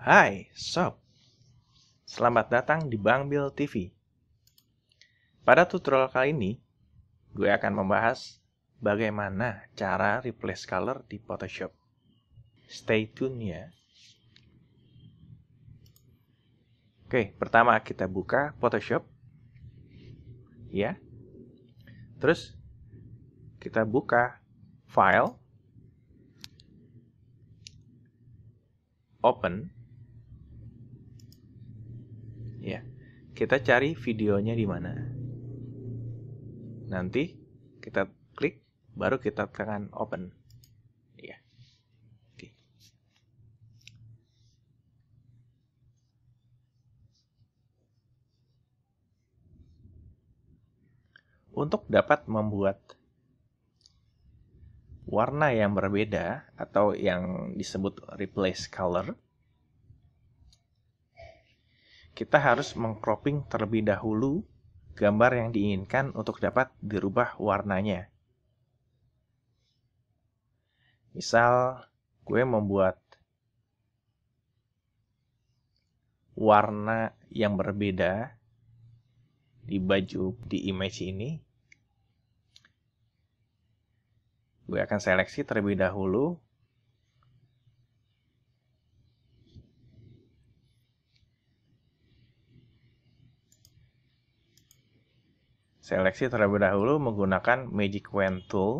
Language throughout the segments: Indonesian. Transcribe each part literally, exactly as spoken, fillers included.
Hai Sob, selamat datang di Bang Bill T V. Pada tutorial kali ini, gue akan membahas bagaimana cara replace color di Photoshop. Stay tune ya. Oke, pertama kita buka Photoshop. Ya. Terus kita buka File, Open. Ya. Kita cari videonya di mana. Nanti kita klik, baru kita tekan Open. Ya. Oke. Untuk dapat membuat warna yang berbeda atau yang disebut replace color, kita harus mengcropping terlebih dahulu gambar yang diinginkan untuk dapat dirubah warnanya. Misal, gue membuat warna yang berbeda di baju di image ini. Gue akan seleksi terlebih dahulu. Seleksi terlebih dahulu menggunakan Magic Wand Tool.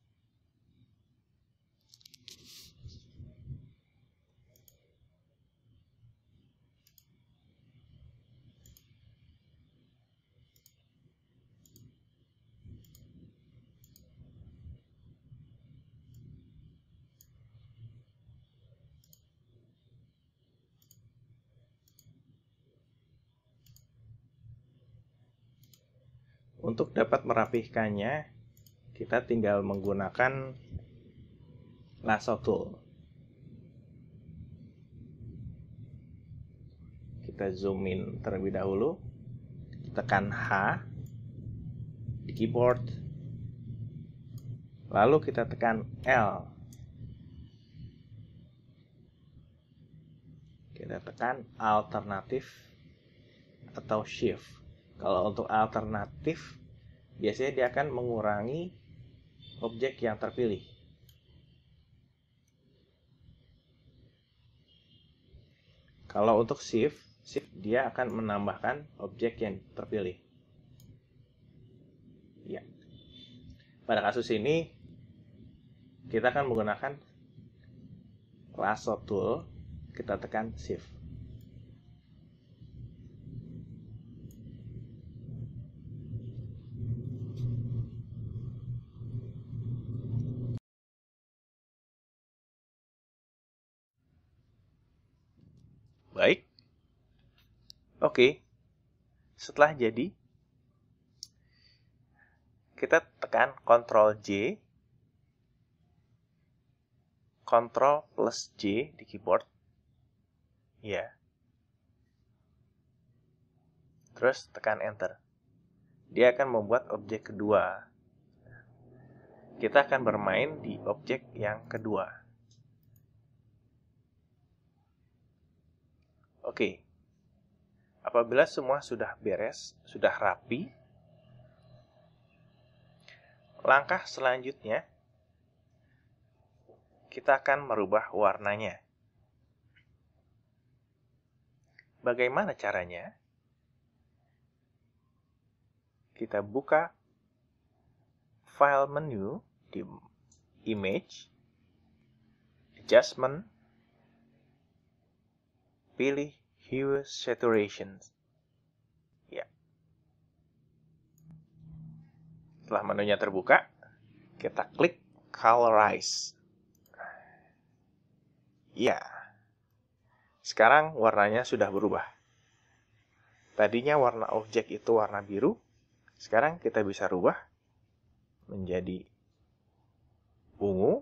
Untuk dapat merapihkannya, kita tinggal menggunakan lasso tool. Kita zoom in terlebih dahulu, tekan H di keyboard, lalu kita tekan L. Kita tekan alternatif atau shift. Kalau untuk alternatif, biasanya dia akan mengurangi objek yang terpilih. Kalau untuk shift, shift dia akan menambahkan objek yang terpilih. Ya. Pada kasus ini, kita akan menggunakan lasso tool, kita tekan shift. Baik. Oke. Setelah jadi, kita tekan Ctrl J, Ctrl plus J di keyboard. Ya. Terus tekan Enter. Dia akan membuat objek kedua. Kita akan bermain di objek yang kedua. Oke. Apabila semua sudah beres, sudah rapi, langkah selanjutnya kita akan merubah warnanya. Bagaimana caranya? Kita buka File menu di Image, Adjustment, pilih Hue Saturation. Ya. Setelah menunya terbuka, kita klik Colorize. Ya. Sekarang warnanya sudah berubah. Tadinya warna objek itu warna biru, sekarang kita bisa rubah menjadi ungu.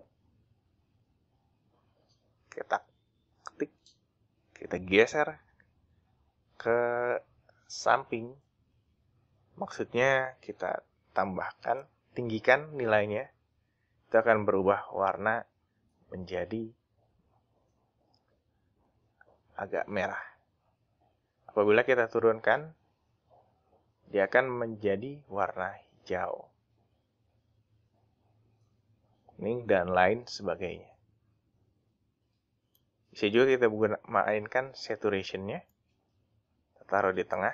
Kita ketik, kita geser ke samping. Maksudnya kita tambahkan, tinggikan nilainya. Itu akan berubah warna menjadi agak merah. Apabila kita turunkan, dia akan menjadi warna hijau, kuning, dan lain sebagainya. Bisa juga kita mainkan saturation-nya. Kita taruh di tengah.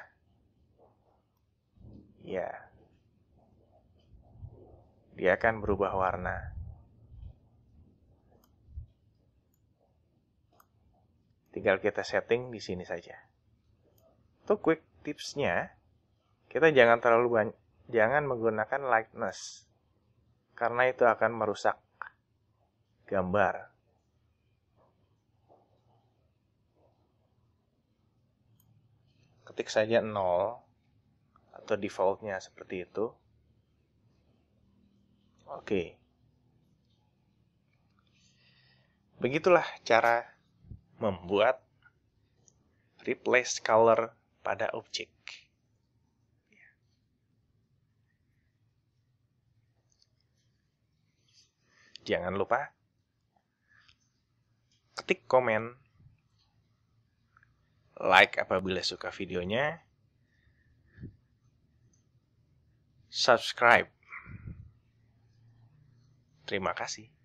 Ya. Dia akan berubah warna. Tinggal kita setting di sini saja. Untuk quick tipsnya, kita jangan terlalu banyak, jangan menggunakan lightness, karena itu akan merusak gambar. Ketik saja nol atau defaultnya seperti itu. Oke. Begitulah cara membuat replace color pada objek. Jangan lupa ketik komen, like apabila suka videonya, subscribe. Terima kasih.